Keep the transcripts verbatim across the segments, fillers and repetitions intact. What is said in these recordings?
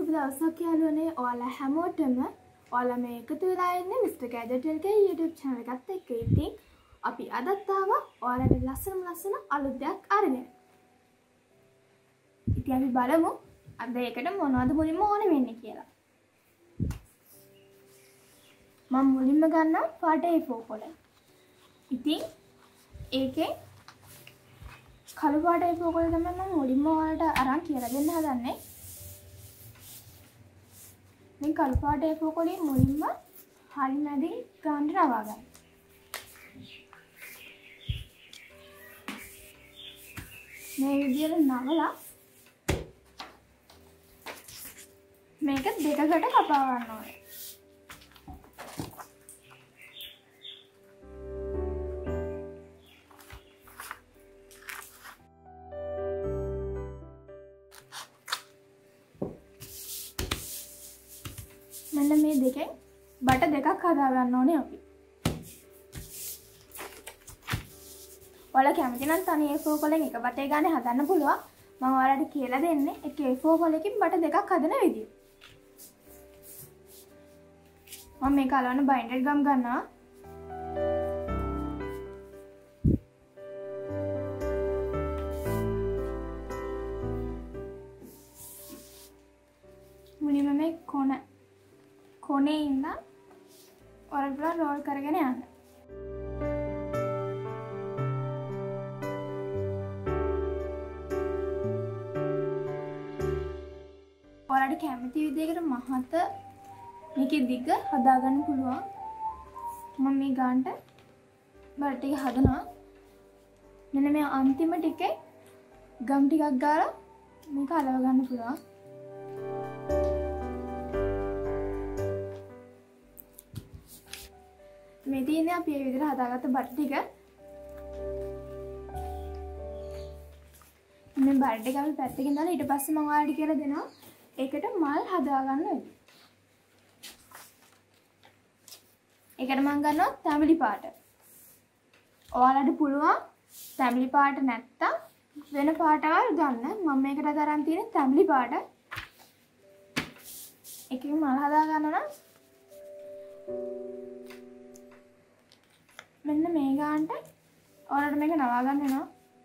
සුබ දවසක් යාළුවනේ. ඔයාලා හැමෝටම ඔයාලා මේ එකතු වෙලා ඉන්නේ මිස්ටර් ගැජට් එකේ YouTube channel එකත් එක්ක. ඉතින් අපි අදත් ආවා ඔයාලට ලස්සනම ලස්සන අලුත් දෙයක් අරගෙන. ඉතින් අපි බලමු අද ඒකට මොනවද මුලින්ම ඕන වෙන්නේ කියලා. මම මුලින්ම ගන්නවා පාට ඒ ෆෝර් කොළ. ඉතින් ඒකේ කළු පාට ඒ ෆෝර් කොළ තමයි මම මුලින්ම ඔයාලට අරන් කියලා දෙන්න හදන්නේ. මේ කළු පාට ඒ ෆෝර් කොළේ මුලින්ම හරි මැදින් ගානට රවා ගන්න. මේ විදිහට නවලා මේක දෙකකට කපා ගන්න ඕනේ. මෙන්න මේ දෙකෙන් බට දෙකක් හදා ගන්න ඕනේ අපි. ඔයාලා කැමති නම් තනි ඒ ෆෝර් කොලෙන් එක බටේ ගානේ හදන්න පුළුවන්. මම ඔයාලට කියලා දෙන්නේ එක ඒ ෆෝර් කොලකින් බට දෙකක් හදන විදිය. මම මේක අලවන්න බයින්ඩර් ගම් ගන්නවා. මුලින්ම මේ කොන කොනේ ඉඳන් ඔයාලට රෝල් කරගෙන යන්න. ඔයාලට කැමති විදිහකට මහත මේකේ දිග හදාගන්න පුළුවන්. මම මේ ගානට බර ටික හදනවා. මෙන්න මේ අන්තිම ටිකේ ගම් ටිකක් ගාලා මේක අලව ගන්න පුළුවන්. මේ තියෙන්නේ අපි මේ විදිහට හදාගත්ත බට ටික. මේ බට ටික අපි පැත්තකින් දාලා ඊට පස්සේ මම ඔයාලට කියලා දෙනවා ඒකට මල් හදාගන්න වෙයි. ඒකට මම ගන්නවා තැඹිලි පාට. ඔයාලට පුළුවන් තැඹිලි පාට නැත්තම් වෙන පාටවල් ගන්න. මම මේකට අරන් තියෙන්නේ තැඹිලි පාට. එකකින් මල් හදා ගන්න නම් මෙන්න මේ ගානට ඔයාලට මේක නවා ගන්න වෙනවා.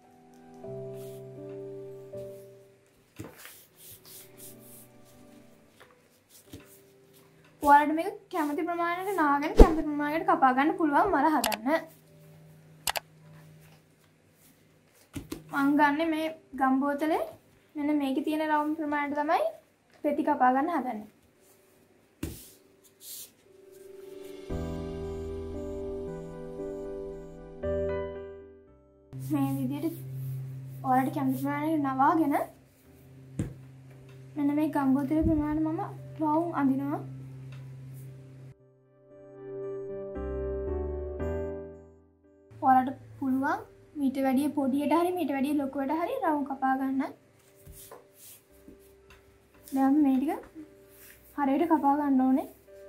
ඔයාලට මේක කැමති ප්‍රමාණයට නාගෙන කැමති ප්‍රමාණයකට කපා ගන්න පුළුවන් මල හදන්න. මම ගන්නෙ මේ ගම් බෝතලේ මෙන්න මේකේ තියෙන රවුම් ප්‍රමාණයට තමයි පෙති කපා ගන්න හදන්නේ. මේ විදිහට ඔයාලට කැමති ප්‍රමාණයට නවාගෙන මෙන්න මේ ගම් බෝතලේ ප්‍රමාණය මම රවුම් අඳිනවා. ඔයාලට පුළුවන් මීට වැඩිය පොඩියට හරි මීට වැඩිය ලොකුවට හරි රවුම් කපා ගන්න. දැන් මේ ටික හරියට කපා ගන්න ඕනේ.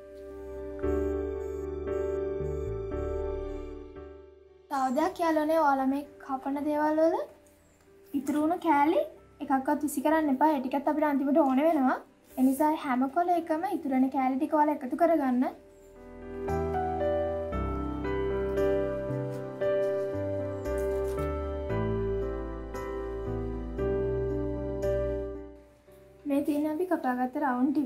තව දෙයක් යාළුවනේ ඔයාලා මේ කපන දේවල් වල ඉතුරු වුණු කෑලි එකක්වත් විසි කරන්න එපා. ඒ ටිකත් අපිට අන්තිමට ඕන වෙනවා. ඒ නිසා හැම කොළ එකම ඉතුරු වෙන කෑලි ටික ඔයාලා එකතු කරගන්න. මේ තියෙන අපි කපාගත්ත රවුම් ටික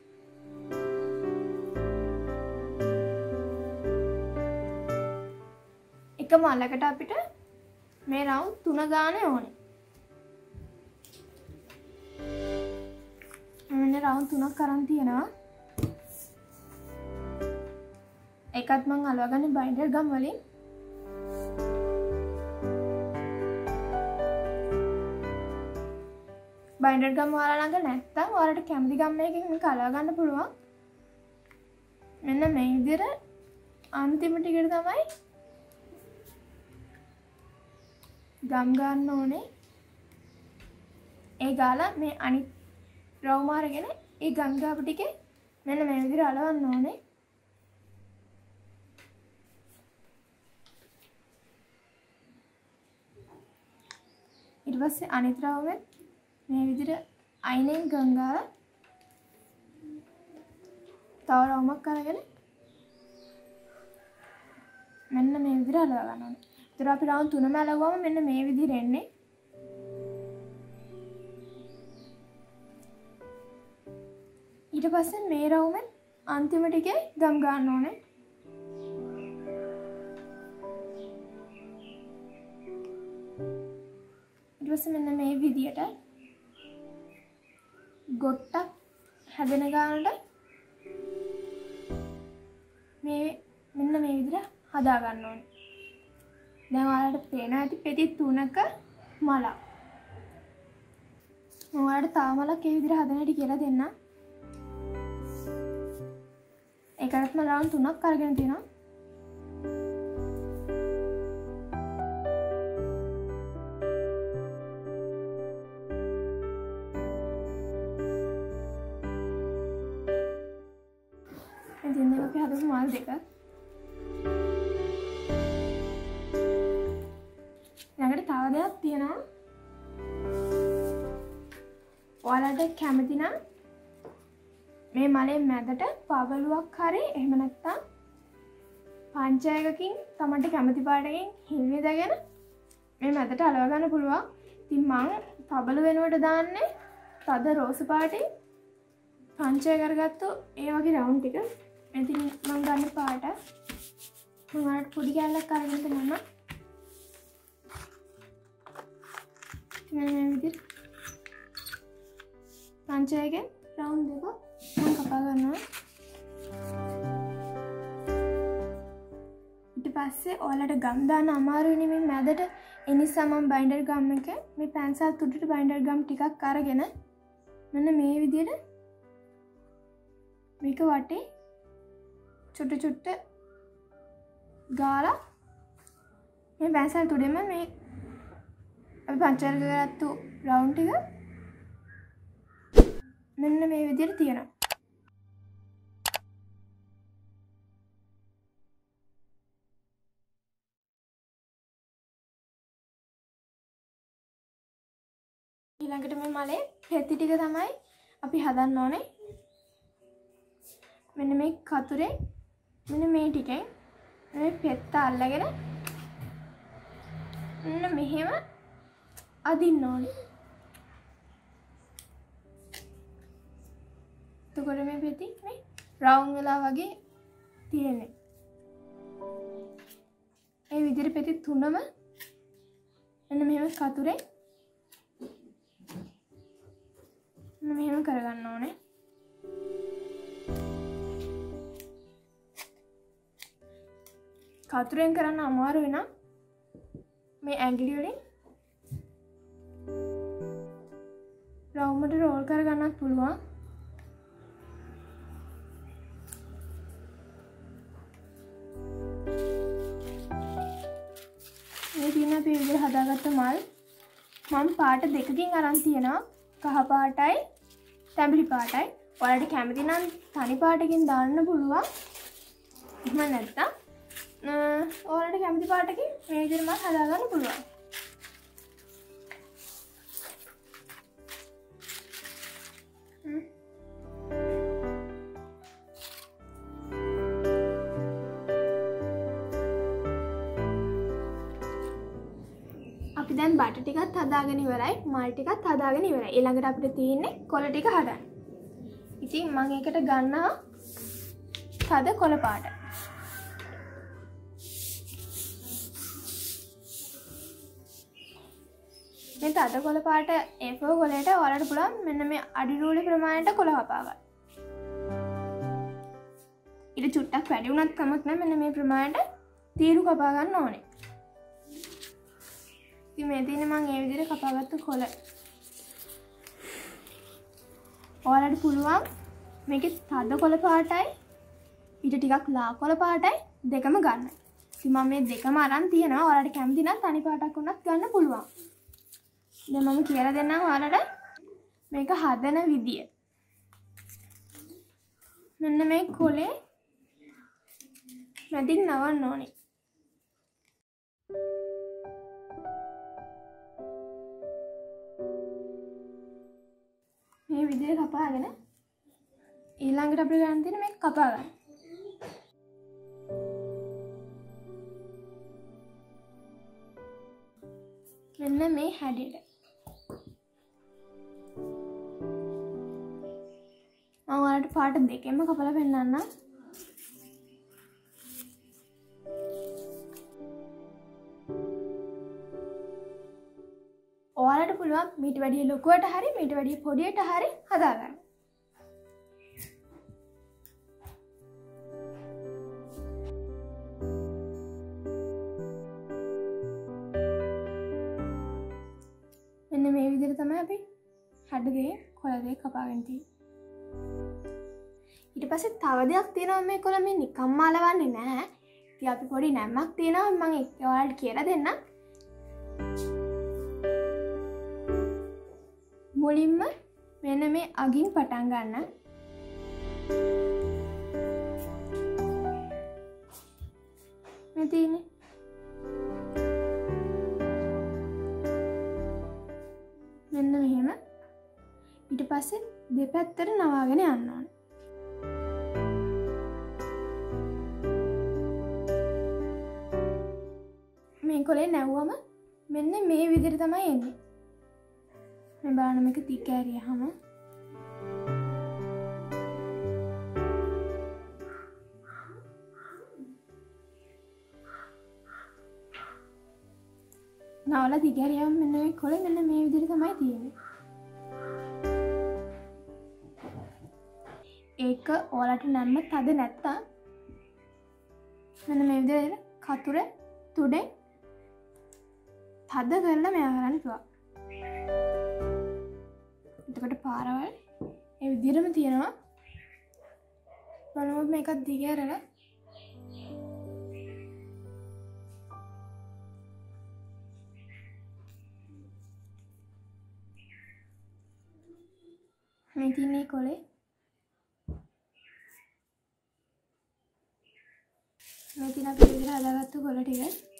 එක මලකට අපිට මේ රවුම් තුන ගානේ ඕනේ. මෙන්න රවුම් තුනක් අරන් තියෙනවා. එකත් මම අලවගන්නේ බයින්ඩර් ගම් වලින්. බයින්ඩර් ගම් ඔයාලා ළඟ නැත්නම් ඔයාලට කැමති ගම් එකකින් මේක අලව ගන්න පුළුවන්. මෙන්න මේ විදිහට අන්තිම ටිකට තමයි ගම් ගන්න ඕනේ. ඒ ගාලා මේ අනිත් රවුම අරගෙන ඒ ගම් ගාපු ටිකේ මෙන්න මේ විදිහට අලවන්න ඕනේ. ඊට පස්සේ අනිත් රවුමෙන් මේ විදිහට අයිනෙන් ගංගාලා තව රවුමක් අරගෙන මෙන්න මේ විදිහට හදා ගන්න ඕනේ. ඒතර අපි රවුම් තුනම අලවුවම මෙන්න මේ විදිහට එන්නේ. ඊට පස්සේ මේ රවුමෙන් අන්තිම ටිකේ ගම් ගන්න ඕනේ. ඊට පස්සේ මෙන්න මේ විදිහට ගොට්ටක් හැදෙන ගානට මේ මෙන්න මේ විදිහට හදා ගන්න ඕනේ. දැන් ඔයාලට පේනවා ඇති පෙති තුනක මලක්. මම ඔයාලට තව මලක් ඒ විදිහට හදන හැටි කියලා දෙන්නම්. ඒකටත් මම රවුම් තුනක් අරගෙන තියෙනවා. ඉතින් මේක අපි හදපු මල් දෙක. ළඟට තව දෙයක් තියෙනවා. ඔයාලට කැමති නම් මේ මලේ මැදට පවලුවක් හරි එහෙම නැත්නම් පංචයකකින් තමන්ට කැමති පාටකින් හිල් විදගෙන මේ මැදට අලව ගන්න පුළුවන්. ඉතින් මම පබළු වෙනුවට දාන්නේ තද රෝස පාටින් පංචය කරගත්තු ඒ වගේ රවුම් ටික. ඉතින් මම ගන්න පාට මම වලට පොඩි කැල්ලක් අරගෙන දෙන්නම්. මේ විදිහට පංචයකින් රවුම් දෙක මම කපා ගන්නවා. ඊට පස්සේ ඔයාලට ගම් දාන්න අමාරුයි මේ මැදට. ඒ නිසා මම බයින්ඩර් ගම් එක මේ පැන්සල් තුඩට බයින්ඩර් ගම් ටිකක් අරගෙන මෙන්න මේ විදිහට මේක වටේ චුට්ට චුට්ට ගාලා මේ පැන්සල් තුඩෙම මේ අපි පංචරක කරගත්තු රවුම් ටික මෙන්න මේ විදිහට තියෙනවා. ඊළඟට මේ මලේ පෙති ටික තමයි අපි හදන්න ඕනේ. මෙන්න මේ කතුරේ මෙන්න මේ ටිකෙන් මේ පෙත්ත අල්ලගෙන මෙන්න මෙහෙම අදින්න ඕනේ. එතකොට මේ පෙති මේ රවුම් වෙලා වගේ තියෙන්නේ. ඒ විදිහට පෙති තුනම මෙන්න මෙහෙම කතුරේ මෙන්න මෙහෙම කරගන්න ඕනේ. කතුරෙන් කරන්න අමාරු වෙනවා. මේ ඇඟිලි වලින් රවුමට රෝල් කරගන්නත් පුළුවන්. මේ තියෙන අපි විදිහට හදාගත්ත මල් මම පාට දෙකකින් අරන් තියෙනවා. කහ පාටයි තැඹිලි පාටයි. ඔයාලට කැමති නම් තනි පාටකින් දාන්න පුළුවන්. එහෙම නැත්නම් ඔයාලට කැමති පාටකින් මේ විදිහට මල් හදාගන්න පුළුවන්. අපි දැන් බට ටිකත් හදාගෙන ඉවරයි. මල් ටිකත් හදාගෙන ඉවරයි. ඊළඟට අපිට තියෙන්නේ කොළ ටික හදන්න. ඉතින් මම ඒකට ගන්නවා තද කොළ පාට. මේ තද කොළ පාට ඒ ෆෝර් කොළයට ඔයාලට පුළුවන් මෙන්න මේ අඩි රූලේ ප්‍රමාණයට කොළ කපා ගන්න. ඊට චුට්ටක් වැඩි වුණත් කමක් නැහැ. මෙන්න මේ ප්‍රමාණයට තීරු කපා ගන්න ඕනේ. ඉතින් මේ තියෙන්නේ මම ඒ විදිහට කපාගත්තු කොළ. ඔයාලට පුළුවන් මේකේ තද කොළ පාටයි ඊට ටිකක් ලා කොළ පාටයි දෙකම ගන්න. ඉතින් මම මේ දෙකම අරන් තියෙනවා. ඔයාලට කැමති නම් තනි පාටක් වුණත් ගන්න පුළුවන්. දැන් මම කියලා දෙන්නම් ඔයාලට මේක හදන විදිය. මෙන්න මේ කොලේ මැදින් නවන්න ඕනේ. මේ විදිහට කපාගෙන ඊළඟට අපිට ගන්න තියෙන්නේ මේක කපා ගන්න. මෙන්න මේ හැඩයට. මම ඔයාලට පාට දෙකෙන්ම කපලා පෙන්නන්නම්. ඔයාලට පුළුවන් මීට වැඩිය ලොකුවට හරි මීට වැඩිය පොඩියට හරි හදාගන්න. මෙන්න මේ විදිහට තමයි අපි හැඩ දෙක කොළ දෙක කපාගෙන තියෙන්නේ. ඊට පස්සේ තව දෙයක් තියෙනවා මේ කොළ මේ නිකම්ම අලවන්නේ නැහැ. ඉතින් අපි පොඩි නැම්මක් තියෙනවා මම ඒක ඔයාලට කියලා දෙන්නම්. මුලින්ම මෙන්න මේ අගින් පටන් ගන්න. මේ තියෙන්නේ. මෙන්න මෙහෙම. ඊට පස්සේ දෙපැත්තට නවාගෙන යන්න ඕනේ. මේ කොලේ නැවුවම මෙන්න මේ විදිහට තමයි එන්නේ. මේ බලන්න මේක තික ඇරියාම නවලා තික ඇරියාම මෙන්න මේ කොලේ මෙන්න මේ විදිහට තමයි තියෙන්නේ. ඒක ඔයාලට නැම්ම තද නැත්තම් මෙන්න මේ විදිහට කතුර තුඩේ තද කරලා මෙයා කරන්න පුළුවන්. එතකොට පාරවල් ඒ විදිහටම තියෙනවා. බලමු මේක දිග ඇරලා මේ තියෙන්නේ කොලේ මේ තියෙන අපි විදිහට හදාගත්තු කොළ ටික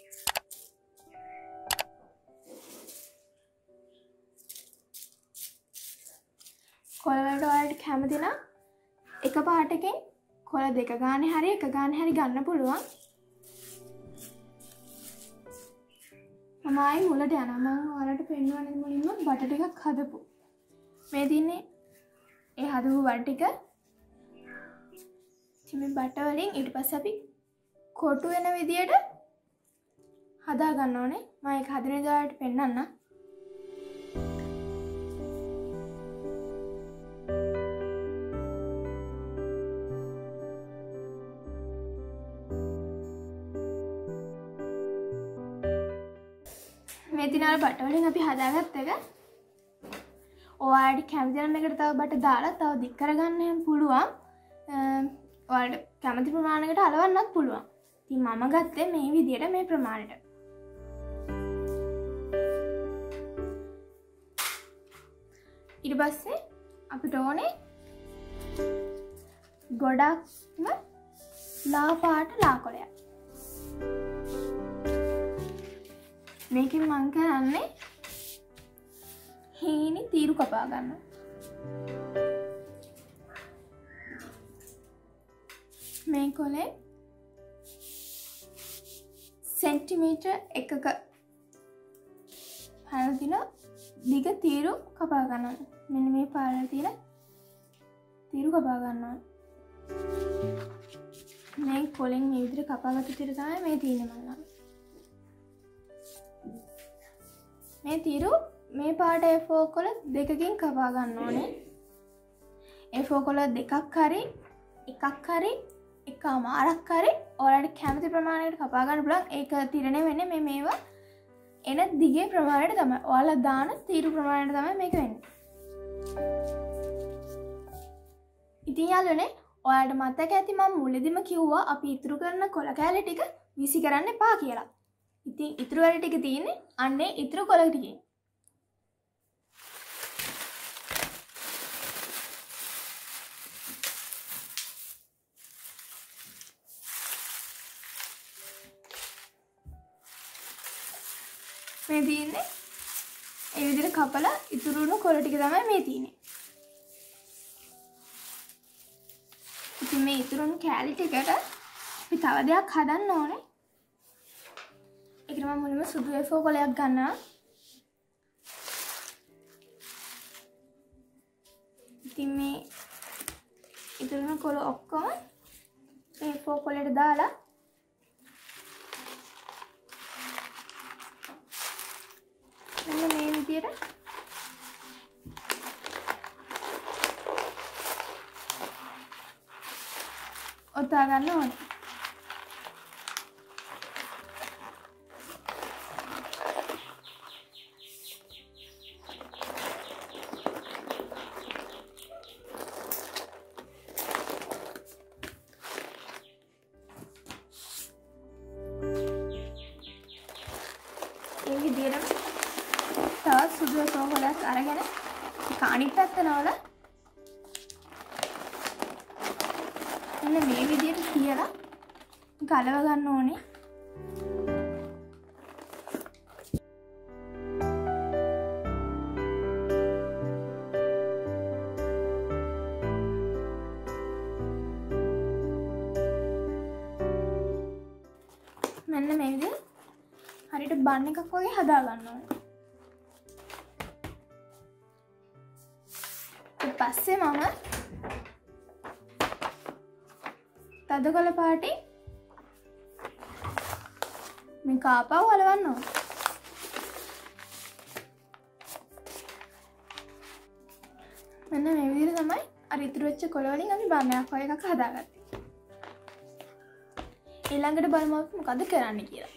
කොළ වලට ඔයාලට කැමති නම් එක පාටකින් කොළ දෙක ගානේ හරි එක ගානේ හරි ගන්න පුළුවන්. මම ආයි මුලට යනවා. මම ඔයාලට පෙන්වන්නේ මුලින්ම බට ටිකක් හදපු. මේ තියන්නේ ඒ හදපු බට ටික. ඉතින් මේ බට වලින් ඊට පස්සේ අපි කොටු වෙන විදියට හදා ගන්න ඕනේ. මම ඒක හදන විදිහ ඔයාලට පෙන්නන්නම්. මේ දිනාල බට වලින් අපි හදාගත්ත එක ඔයාලට කැමති නම් මේකට තව බට දාලා තව දික් කරගන්න යම් පුළුවන්. ඔයාලට කැමති ප්‍රමාණයකට අලවන්නත් පුළුවන්. ඉතින් මම ගත්තේ මේ විදියට මේ ප්‍රමාණයට. ඊට පස්සේ අපිට ඕනේ ගොඩක්ම ලා පාට ලා කොළයක්. මේකෙන් මං කරන්නේ හීනි තීරු කපා ගන්න. මේ කොලේ සෙන්ටිමීටර් එකක පළල තියෙන දිග තීරු කපා ගන්න. මෙන්න මේ පළල තියෙන තීරු කපා ගන්නවා. මේ කොලෙන් මේ විදිහට කපාගත්ත තීරු තමයි මේ තියෙන්නේ මම. මේ තීරු මේ පාට ඒ ෆෝර් කොළ දෙකකින් කපා ගන්න ඕනේ. ඒ ෆෝර් කොළ දෙකක් හරි එකක් හරි එකමාරක් හරි ඔයාලට කැමති ප්‍රමාණයකට කපා ගන්න පුළුවන්. ඒක තිරණය වෙන්නේ මේ මේවා එන දිගේ ප්‍රමාණයට තමයි. ඔයාලා දාන තීරු ප්‍රමාණයට තමයි මේක වෙන්නේ. ඉතින් යාළුවනේ ඔයාලට මතක ඇති මම මුලදීම කිව්වා අපි ඉතුරු කරන කොළ කෑලි ටික විසි කරන්න එපා කියලා. ඉතින් ඉතුරු වැඩ ටික තියෙන්නේ අන්නේ ඉතුරු කොළ ටිකෙන්. මේ තියෙන්නේ ඒ විදිහට කපලා ඉතුරුණු කොළ ටික තමයි මේ තියෙන්නේ. ඉතින් මේ ඉතුරුණු කෑලි ටිකට අපි තව දෙයක් හදන්න ඕනේ. ඒකට මම මුලින්ම සුදු ඒ ෆෝර් කොලයක් ගන්නවා. ඉතින් මේ ඉතුරුණු කොළ ඔක්කොම ඒ ෆෝර් කොලයට දාලා මෙන්න මේ විදියට ඔතා ගන්න ඕනේ. ඒ විදියට තවත් සුදු සෝහලක් අරගෙන අනිත් පැත්ත නවලා මෙන්න මේ විදියට තියලා ගලව ගන්න ඕනේ. මෙන්න මේ විදියට හරියට බන් එකක් වගේ හදා ගන්න ඕනේ. ඊට පස්සේ මම තද කොළ පාටින් මේ කාපව වලවන්න ඕනේ. මෙන්න මේ විදිහට තමයි අර ඉතුරු වෙච්ච කොළ වලින් අපි බන්නයක් වගේ එකක් හදාගත්තේ. ඊළඟට බලමු අපි මොකද කරන්න කියලා.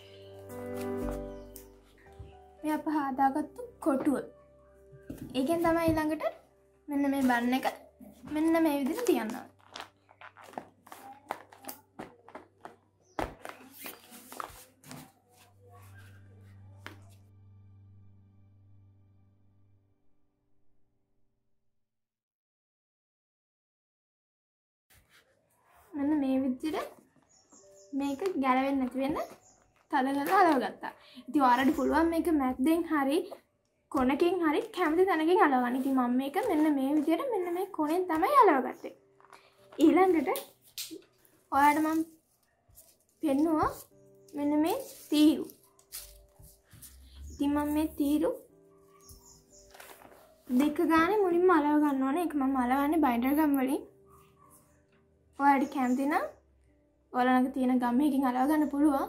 මේ අප හදාගත්තු කොටුව. ඒකෙන් තමයි ඊළඟට මෙන්න මේ බන් එක මෙන්න මේ විදිහට තියන්න ඕනේ. මෙන්න මේ විදිහට මේක ගැලවෙන්නේ නැති වෙන්න තද කරලා අලව ගත්තා. ඉතින් ඔයාලට පුළුවන් මේක මැද්දෙන් හරි කොනකින් හරි කැමති තැනකින් අලව ගන්න. ඉතින් මම මේක මෙන්න මේ විදිහට මෙන්න මේ කොනෙන් තමයි අලව ගත්තේ. ඊළඟට ඔයාලට මම පෙන්නුවා මෙන්න මේ තීරු. ඉතින් මම මේ තීරු දෙක ගානේ මුලින්ම අලව ගන්න ඕනේ. ඒක මම අලවන්නේ බයින්ඩර් ගම් වලින්. ඔයාලට කැමති නම් ඔයාලා ළඟ තියෙන ගම් එකකින් අලව ගන්න පුළුවන්.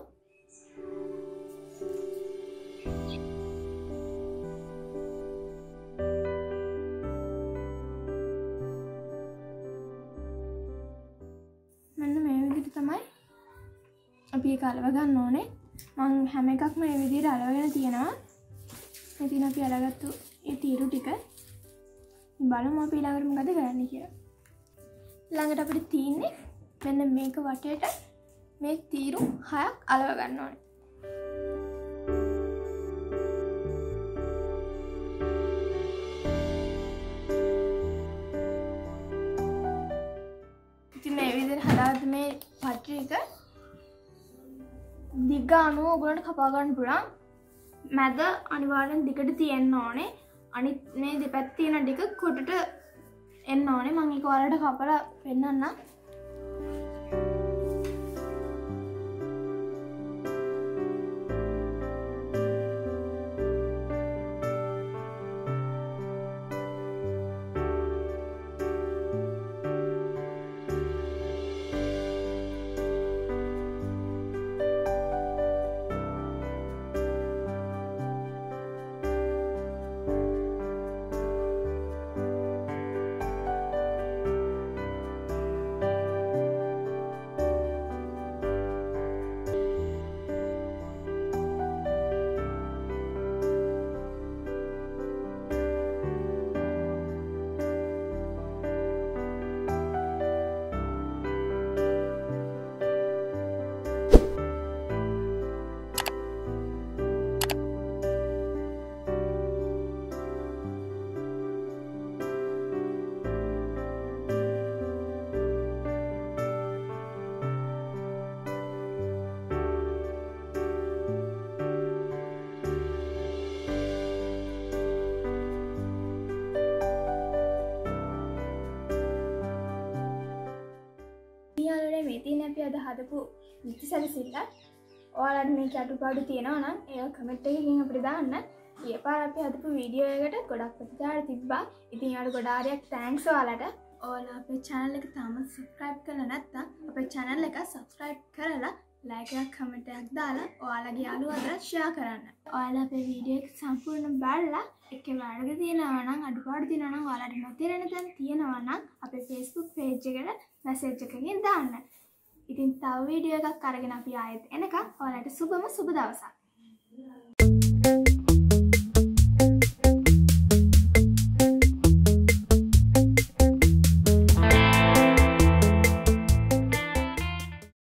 මෙන්න මේ විදිහට තමයි අපි ඒක අලව ගන්න ඕනේ. මම හැම එකක්ම මේ විදිහට අලවගෙන තියෙනවා. ඉතින් අපි අලගත්තු ඒ තීරු ටික බලමු අපි ඊළඟට මොකද කරන්න කියලා. ළඟට අපිට තියෙන්නේ මෙන්න මේක වටේට මේ තීරු හයක් අලව ගන්න ඕනේ. ඉතින් මේ විදිහට හදාගත්ත මේ පට්ටි එක දිග අනුව ඔයගොල්ලන්ට කපා ගන්න පුළුවන්. මැද අනිවාර්යෙන් දිගට තියෙන්න ඕනේ. අනිත් මේ දෙපැත්ත තියෙන ටික කොටට එන්න ඕනේ. මම ඒක ඔයාලට කපලා පෙන්නන්නම්. යාළුවනේ මේ තියෙන අපි අද හදපු නිත්‍ය සැලසිල්ල. ඔයාලට මේක අඩුපාඩු තියෙනවා නම් ඒවා කමෙන්ට් එකකින් අපිට දාන්න. ඊයේ පාර අපි හදපු වීඩියෝ එකට ගොඩක් ප්‍රතිචාර තිබ්බා. ඉතින් යාළුවෝ ගොඩාරියක් තෑන්ක්ස් ඔයාලට. ඔයාලා අපේ channel එක තාම subscribe කරලා නැත්නම් අපේ channel එක subscribe කරලා like එකක් comment එකක් දාලා ඔයාලගේ යාළුවන්ට share කරන්න. ඔයාලා අපේ වීඩියෝ එක සම්පූර්ණ බලලා එකේ වැරදි තියෙනවා නම් අඩුපාඩු තියෙනවා නම් ඔයාලට නොතේරෙන තැන් තියෙනවා නම් අපේ Facebook page එකට message එකකින් දාන්න. ඉතින් තව වීඩියෝ එකක් අරගෙන අපි ආයෙත් එනකම් ඔයාලට සුබම සුබ දවසක්.